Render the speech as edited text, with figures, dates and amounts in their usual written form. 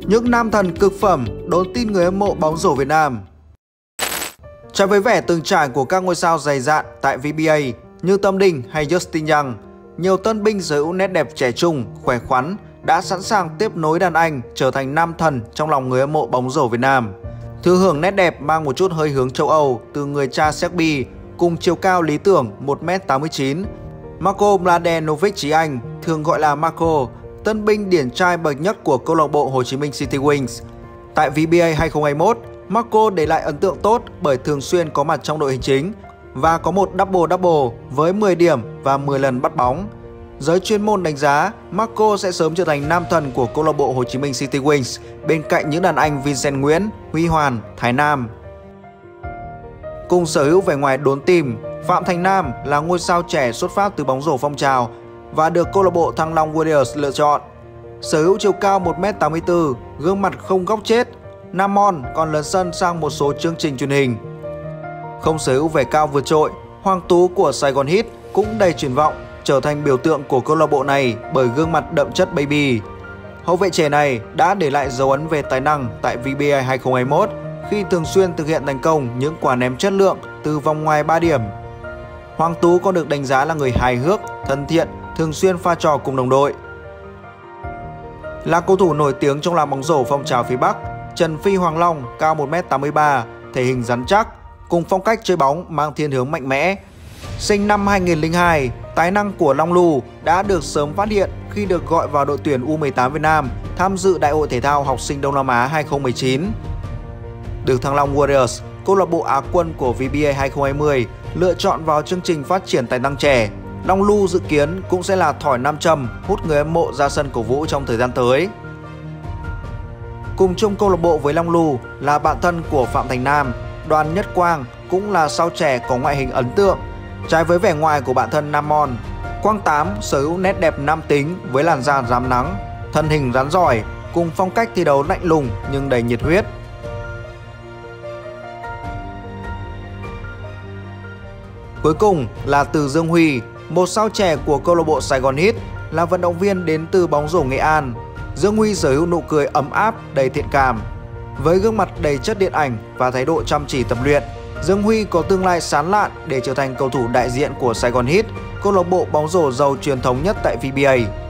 Những nam thần cực phẩm đốn tin người hâm mộ bóng rổ Việt Nam. Trái với vẻ từng trải của các ngôi sao dày dạn tại VBA như Tâm Đình hay Justin Young, nhiều tân binh sở hữu nét đẹp trẻ trung, khỏe khoắn đã sẵn sàng tiếp nối đàn anh trở thành nam thần trong lòng người hâm mộ bóng rổ Việt Nam. Thừa hưởng nét đẹp mang một chút hơi hướng châu Âu từ người cha Serbia cùng chiều cao lý tưởng 1m89, Marko Mladenovic Trí Anh, thường gọi là Marko, tân binh điển trai bậc nhất của câu lạc bộ Hồ Chí Minh City Wings. Tại VBA 2021, Marko để lại ấn tượng tốt bởi thường xuyên có mặt trong đội hình chính và có một double-double với 10 điểm và 10 lần bắt bóng. Giới chuyên môn đánh giá Marko sẽ sớm trở thành nam thần của câu lạc bộ Hồ Chí Minh City Wings bên cạnh những đàn anh Vincent Nguyễn, Huy Hoàn, Thái Nam. Cùng sở hữu vẻ ngoài đốn tim, Phạm Thành Nam là ngôi sao trẻ xuất phát từ bóng rổ phong trào và được câu lạc bộ Thăng Long Warriors lựa chọn. Sở hữu chiều cao 1m84, gương mặt không góc chết, Nam Mon còn lấn sân sang một số chương trình truyền hình. Không sở hữu vẻ cao vượt trội, Hoàng Tú của Saigon Heat cũng đầy triển vọng trở thành biểu tượng của câu lạc bộ này bởi gương mặt đậm chất baby. Hậu vệ trẻ này đã để lại dấu ấn về tài năng tại VBA 2021 khi thường xuyên thực hiện thành công những quả ném chất lượng từ vòng ngoài 3 điểm. Hoàng Tú còn được đánh giá là người hài hước, thân thiện, thường xuyên pha trò cùng đồng đội. Là cầu thủ nổi tiếng trong làng bóng rổ phong trào phía Bắc, Trần Phi Hoàng Long cao 1m83, thể hình rắn chắc, cùng phong cách chơi bóng mang thiên hướng mạnh mẽ. Sinh năm 2002, tài năng của Long Lu đã được sớm phát hiện khi được gọi vào đội tuyển U18 Việt Nam tham dự Đại hội Thể thao Học sinh Đông Nam Á 2019. Được Thăng Long Warriors, câu lạc bộ Á quân của VBA 2020 lựa chọn vào chương trình phát triển tài năng trẻ, Long Lu dự kiến cũng sẽ là thỏi nam châm hút người hâm mộ ra sân cổ vũ trong thời gian tới. Cùng chung câu lạc bộ với Long Lu là bạn thân của Phạm Thành Nam, Đoàn Nhất Quang cũng là sao trẻ có ngoại hình ấn tượng. Trái với vẻ ngoài của bạn thân Nam Mon, Quang Tám sở hữu nét đẹp nam tính với làn da rám nắng, thân hình rắn giỏi cùng phong cách thi đấu lạnh lùng nhưng đầy nhiệt huyết. Cuối cùng là Từ Dương Huy, một sao trẻ của câu lạc bộ Saigon Heat, là vận động viên đến từ bóng rổ Nghệ An. Dương Huy sở hữu nụ cười ấm áp, đầy thiện cảm. Với gương mặt đầy chất điện ảnh và thái độ chăm chỉ tập luyện, Dương Huy có tương lai sáng lạn để trở thành cầu thủ đại diện của Saigon Heat, câu lạc bộ bóng rổ giàu truyền thống nhất tại VBA.